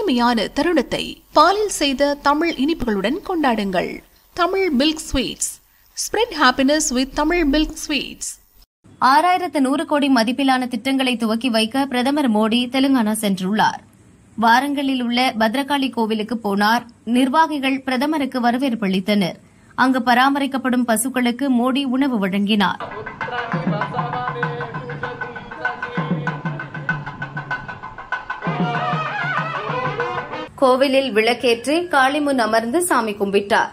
இனிமையான தருணத்தை பாலில் செய்த தமிழ் இனிப்புகளுடன் கொண்டாடுங்கள். Tamil milk sweets. Spread happiness with Tamil milk sweets. 6100 கோடி மதிப்பிலான திட்டங்களை துவக்கி வைக்க பிரதமர் மோடி தெலுங்கானா சென்றுள்ளார். வாரங்கலில் உள்ள பத்ரகாளி கோவிலுக்கு போனார். நிர்வாகிகள் பிரதமருக்கு வரவேற்பு அளித்தனர். அங்கு பராமரிக்கப்படும் பசுக்களுக்கு மோடி உணவு வழங்கினார். கோவிலில் விளக்கேற்றி காளி முன் அமர்ந்து சாமி கும்பிட்டார்.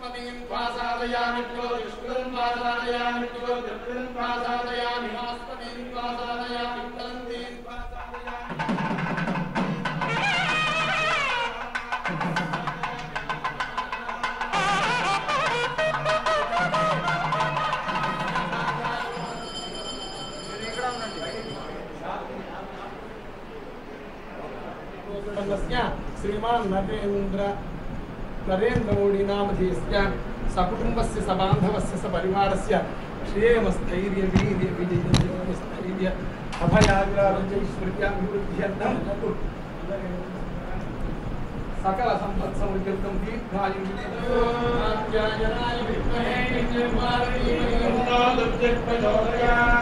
श्रीमान नरेंद्र मोदी नामधेयस्य सकुटुंबस्य सबांधवस्य सपरिवारस्य श्रेयमस्थैर्य वीर्य विजयस्थैर्य अभयाग्रारोग्यैश्वर्याभिवृद्ध्यर्थं सकल संपत् समृद्ध्यर्थं दीर्घायुः